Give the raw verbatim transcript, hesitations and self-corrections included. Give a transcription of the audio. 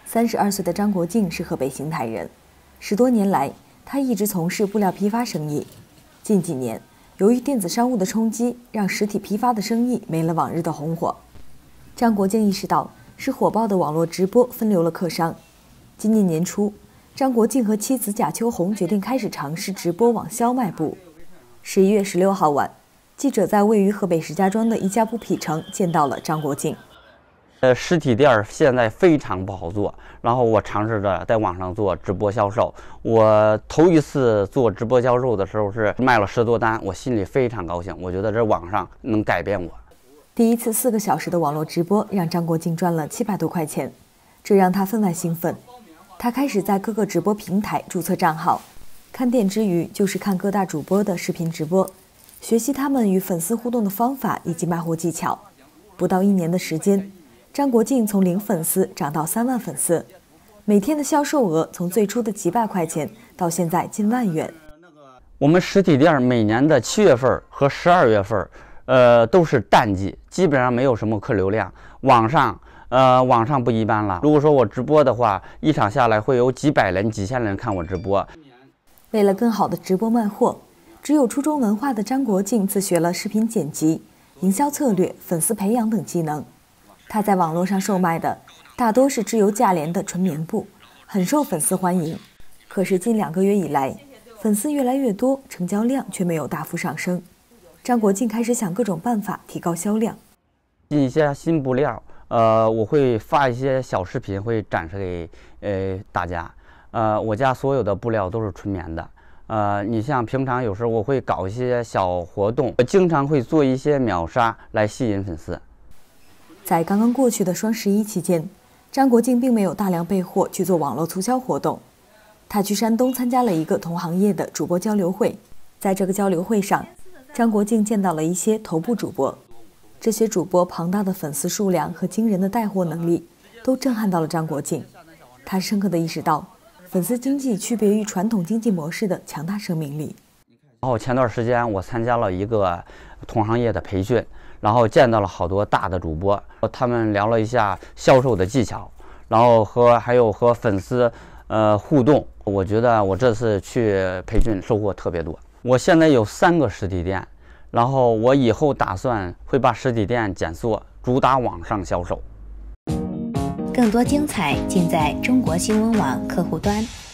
三十二岁的张国敬是河北邢台人，十多年来，他一直从事布料批发生意。近几年，由于电子商务的冲击，让实体批发的生意没了往日的红火。张国敬意识到，是火爆的网络直播分流了客商。今年年初，张国敬和妻子贾秋红决定开始尝试直播网销卖布。十一月十六号晚，记者在位于河北石家庄的一家布匹城见到了张国敬。 呃，实体店现在非常不好做，然后我尝试着在网上做直播销售。我头一次做直播销售的时候是卖了十多单，我心里非常高兴，我觉得这网上能改变我。 第一次四个小时的网络直播让张国敬赚了七百多块钱，这让他分外兴奋。他开始在各个直播平台注册账号，看店之余就是看各大主播的视频直播，学习他们与粉丝互动的方法以及卖货技巧。不到一年的时间，张国敬从零粉丝涨到三万粉丝，每天的销售额从最初的几百块钱到现在近万元。 我们实体店每年的七月份和十二月份，呃，都是淡季，基本上没有什么客流量。网上，呃，网上不一般了。如果说我直播的话，一场下来会有几百人、几千人看我直播。 为了更好的直播卖货，只有初中文化的张国敬自学了视频剪辑、营销策略、粉丝培养等技能。他在网络上售卖的大多是质有价廉的纯棉布，很受粉丝欢迎。可是近两个月以来，粉丝越来越多，成交量却没有大幅上升。张国敬开始想各种办法提高销量。 进一些新布料，呃，我会发一些小视频，会展示给呃大家。呃，我家所有的布料都是纯棉的。呃，你像平常有时候我会搞一些小活动，我经常会做一些秒杀来吸引粉丝。 在刚刚过去的双十一期间，张国敬并没有大量备货去做网络促销活动。他去山东参加了一个同行业的主播交流会，在这个交流会上，张国敬见到了一些头部主播。这些主播庞大的粉丝数量和惊人的带货能力，都震撼到了张国敬。他深刻地意识到，粉丝经济区别于传统经济模式的强大生命力。 然后前段时间我参加了一个同行业的培训，然后见到了好多大的主播，他们聊了一下销售的技巧，然后和还有和粉丝呃互动。我觉得我这次去培训收获特别多。我现在有三个实体店，然后我以后打算会把实体店减缩，主打网上销售。 更多精彩尽在中国新闻网客户端。